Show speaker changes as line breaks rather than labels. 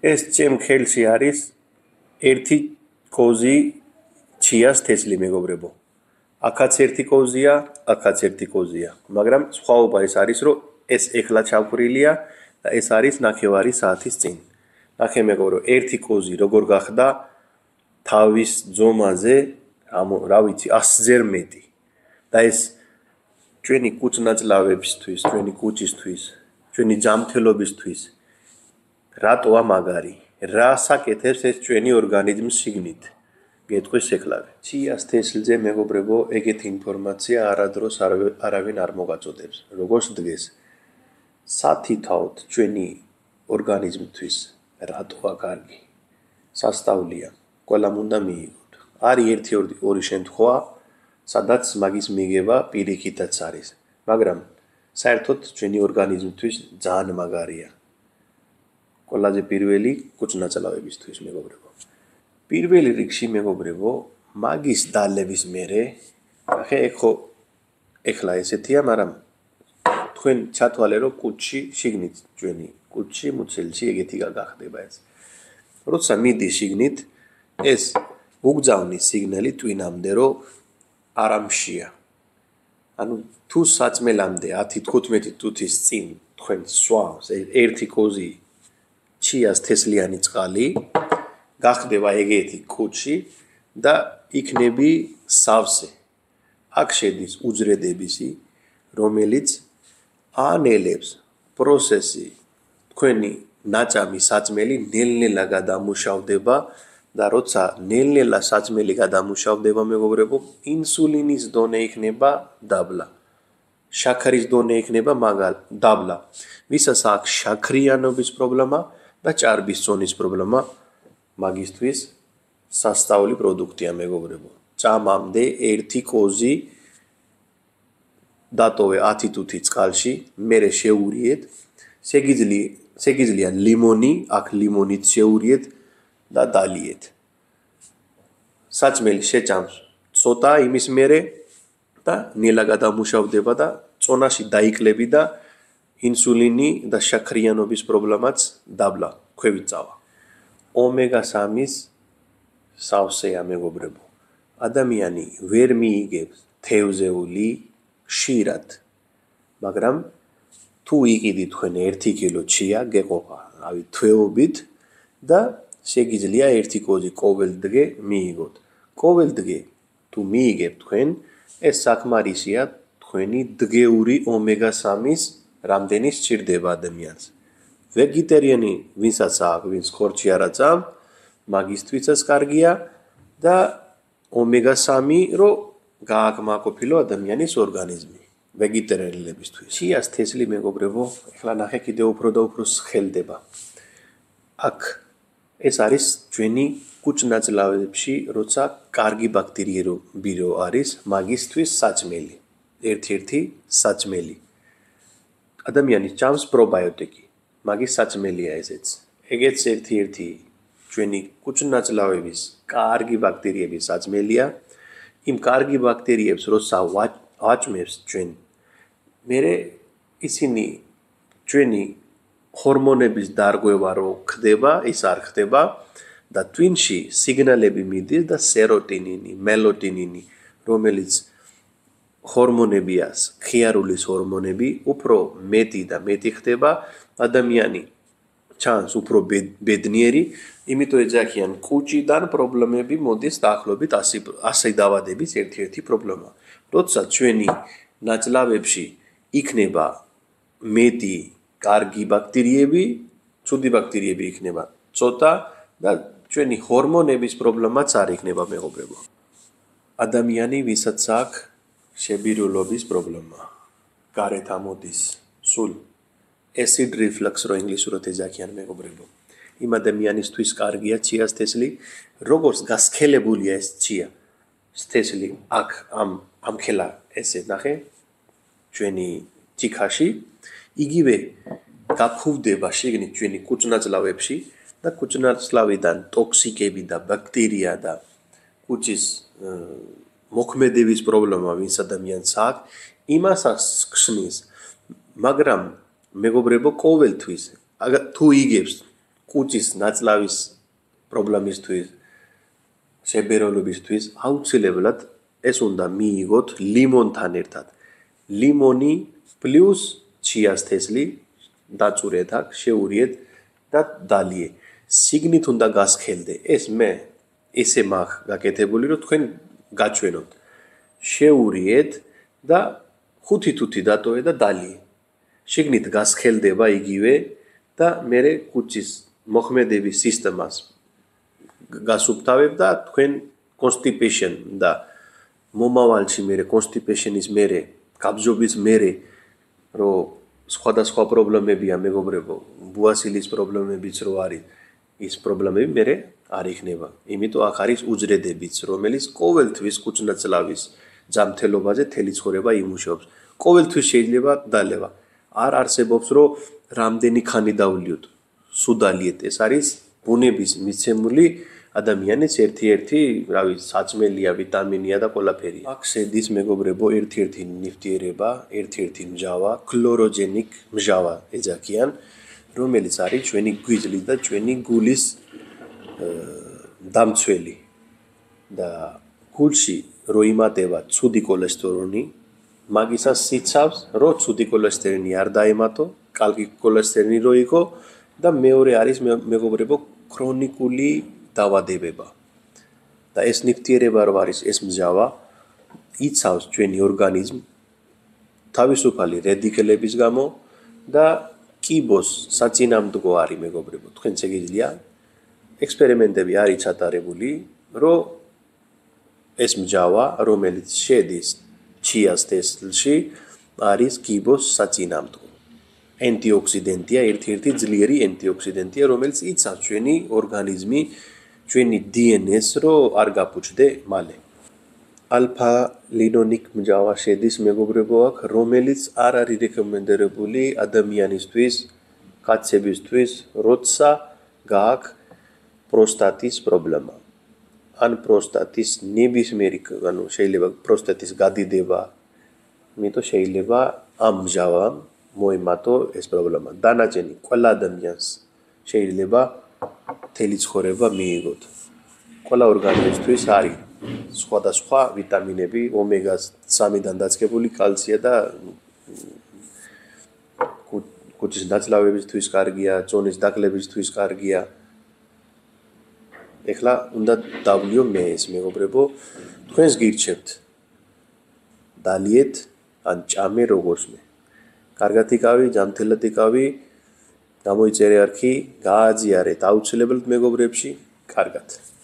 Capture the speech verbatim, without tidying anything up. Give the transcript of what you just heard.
ეს ჩემ ხელში არის ერთი კოზი ჩიას თესლი მეგობრებო. აქაც ერთი კოზია, აქაც ერთი კოზია. მაგრამ სხვაობა ეს არის, რომ ეს ეხლა ჩავკვრილია და ეს არის ნახევარი საათის წინ. ნახე მეგობრო, ერთი კოზი როგორ გახდა თავის ძომაზე, რა ვიცი, ასჯერ მეტი. და ეს ჩვენი კუჭ-ნაწლავებისთვის, ჩვენი კუჭისთვის, ჩვენი ჯანმრთელობისთვის რატოა მაგარი? რა საკეთებს ეს ჩვენი ორგანიზმის შიგნით? გეტყვის ეხლავე. ჩიას თესლზე მეგობრებო, ეგეთი ინფორმაცია არადროს არავინ არ მოგაწოდებს. როგორც დღეს სათითაოდ ჩვენი ორგანიზმისთვის რატოა კარგი? სასწაულია. ყველამ უნდა მიიღოთ. არის ერთი ორი შემთხვევა, სადაც მაგის მიღება პირიქითაც არის. მაგრამ საერთოდ ჩვენი ორგანიზმისთვის ძალიან მაგარია. ყველაზე პირველი კუჭ-ნაწლავებისთვის მეგობრებო. პირველი რიგში მეგობრებო, მაგის დალევის მერე, ახლა ეხო ეხლა ესეთია, მაგრამ თქვენ ჩათვალე რომ კუჭში შიგნით ჩვენი კუჭში მუცელში ეგეთი გახდება ეს. როცა მიდის შიგნით, ეს უგზავნის სიგნალი ტვინამდე რომ არამშია. ანუ თუ საწმელამდე ათი თხუთმეტი წუთის წინ თქვენ სვავს ერთი კოზი ჩიას თესლიანი წყალი, გახდება ეგეთი კუჭი და იქნები სავსე. აქ შედის უჯრედებისი, რომელიც ანელებს პროცესი თქვენი ნაწამი საწმელი ნელ-ნელა გადამუშავდება და როცა ნელ-ნელა საწმელი გადამუშავდება მეგობრებო, ინსულინის დონე იქნება დაბლა. შაქრის დონე იქნება მაგალ დაბლა. ვისაც აქვს შაქრიანობის პრობლემა და ჭარბის ზონის პრობლემა, მაგისთვის სასწაული პროდუქტია მეგობრებო. წამამდე ერთი კოზი დატოვე ათი წუთი წყალში, მერე შეურიეთ, შეგიძლია ლიმონი, აქ ლიმონით შეურიეთ და დალიეთ. საწმელი შეჭამს ცოტა იმის მერე და ნელა გადამუშავდება და წონაში დაიკლები და ინსულინი და შაქრიანობის პრობლემაც დაბლა, ქვევით წავა. ომეგა სამის სავსეა მეგობრებო. ადამიანი ვერ მიიგებს თევზეული ხშირად. მაგრამ თუ იყიდით თქვენ ერთი კილო ჩია, გეყოფა, რავი, თვეობით და შეგიძლია ერთი კოზი ყოველდღე მიიღოთ. ყოველდღე თუ მიიგებთ თქვენ, ეს საკმარისია თქვენი დღეური ომეგა სამის რამდენი სჭირდება ადამიანს. ვეგეტარიანი ვინცაც აქვს, ვინც ხორცი არ აწამს, მაგისთვისაც კარგია და ომეგა სამი რო გააკმაყოფილო ადამიანის ორგანიზმი. ვეგეტარიელებისთვის. ჩიას თესლი მეგობრებო, ახლა ნახე კიდევ უფრო და უფრო სხელდება. აქ ეს არის ჩვენი კუჭ-ნაწლავებში, როცა კარგი ბაქტერიები რო არის, მაგისთვის საწმელი. ერთ-ერთი საწმელი. ადამიანის ჭამს პრობიოტიკი. მაგის საწმელია ესეც. ეგეც ერთ-ერთი ჩვენი კუჭ-ნაწლავების კარგი ბაქტერიების საწმელია. იმ კარგი ბაქტერიებს როცა ვაჭმევს ჩვენ, მერე ისინი ჩვენი ჰორმონების დარღვევა რო ხდება, ის არ ხდება და ტვინში სიგნალები მიდის და სეროტონინი, მელატონინი, რომელიც ჰორმონებია, ხიარულის ჰორმონები, უფრო მეტი და მეტი ხდება, ადამიანი ჩანს უფრო ბედნიერი, იმიტომ ეძახიან კუჭიდან პრობლემები მოდის დაახლოებით ასი დაავადების ერთ-ერთი პრობლემა. როცა ჩვენი ნაწლავებში იქნება მეტი კარგი ბაქტერიები, ცუდი ბაქტერიები იქნება ცოტა და ჩვენი ჰორმონების პრობლემაც არ იქნება მეგობრებო. ადამიანი ვისაც აქვს შებირულობის პრობლემა, გარეთ ამოდის სულ acid reflux რო ინგლისურად ეძახიან მეგობრებო. იმ ადამიანისთვის კარგია ჩიას თესლი, როგორც გასქელებულია ეს ჩია თესლი აქ ამ ამქელა ესე ნახე ჩვენი თიქაში, იგივე გაფუვდება შიგნით ჩვენი კუჭ-ნაწლავებში და კუჭ-ნაწლავიდან ტოქსიკები და ბაქტერია და კუჭის მოქმედების პრობლემა ვინც ადამიანს აქვს, იმასაც ხსნის, მაგრამ მეგობრებო, ყოველთვის თუ იგებს კუჭის ნაწლავის პრობლემისთვის, შეբეროლობისთვის აუცილებლად ეს უნდა მიიღოთ ლიმონთან ერთად. ლიმონი პლუს ჩიას თესლი დაწურეთ აქ, შეურიეთ და დალიე. სიგნით უნდა გასქელდე. ეს მე ესე მაქვს გაკეთებული, რომ თქვენ გაჩვენოთ. შეურიეთ და ხუთი თუთი დატოვე და დალიე. შიგნით გასქელდება იგივე და მერე კუჭის მოხმედების სისტემას გასუფთავებ და თქვენ constipation და მომავალში მერე constipation-ის მერე, გაბზობის მერე, რომ სხვადასხვა პრობლემებია მეგობრებო, ბუასილის პრობლემებიც რო არის, ის პრობლემები მერე არ იქნება. იმიტომ აქ არის უჯრედებიც, რომელიც ყოველთვის კუჭნაწლავის ჯანმრთელობაზე მთელი ცხოვრება იმუშავებს. ყოველთვის შეიძლება დალევა. არ არსებობს რომ რამდენი ხანი დავლიოთ. სუდალიეთ. ეს არის ბუნების მიცემული ადამიანის ერთ-ერთი, რავი, საწმელია, ვიტამინია და ყველაფერია. აქ შედის მეგობრებო ერთ-ერთი ნივთიერება, ერთ-ერთი მჟავა, ქლოროგენიკ მჟავა ეძახიან, რომელიც არის ჩვენი გვიძლის და ჩვენი გულის დამცველი. და გულში რო იმატება ცუდი კოლესტეროლი, მაგისას იცავს, რომ ცუდი კოლესტეროლი არ დაემატო, კალკი კოლესტეროლი რო იყო და მეორე არის მეგობრებო ქრონიკული დაავადებება. და ეს ნივთიერება რო არის ეს მჟავა იცავს ჩვენი ორგანიზმ თავისუფალი რედიკელების გამო და კიბოს საწინააღმდეგო არის მეგობრებო. თქვენ შეგიძლია ექსპერიმენტები არის ჩატარებული, რომ ეს მჟავა, რომელიც შედის ჩიას თესლში, არის კიბოს საწინააღმდეგო. Antioxidantია, ერთ-ერთი ძლიერი antioxidantია, რომელიც იცავს ჩვენი ორგანიზმი, ჩვენი დი ენ ეს, რომ არ გაფუჭდე მალე. ალფა ლინონიკ მჟავა შედის მეგობრებო აქ, რომელიც არ არის რეკომენდებული ადამიანისთვის, კაცებისთვის, როცა გააქვს პროსტატის პრობლემა. ან პროსტატის ნებისმიერი, ანუ შეიძლება პროსტატის გადიდება, იმიტომ შეიძლება ამ მჟავამ მოემატო ეს პრობლემა. დანარჩენი ყველა ადამიანს შეიძლება მთელი ცხოვრება მიიღოთ. ყველა ორგანიზმისთვის არის სხვადასხვა ვიტამინები, ომეგა სამიდან დაწყებული კალცია და კუჭის ნაწლავებისთვის კარგია, წონის დაკლებისთვის კარგია. ეხლა უნდა დავლიო მე ეს მეგობრებო, თქვენს გირჩევთ. დალიეთ ან ჭამე როგორც მე. კარგად იკავი, ჯანმრთელად იკავი, გამოიწერე არქი, გაააზიარეთ აუცილებლად მეგობრებში, კარგად.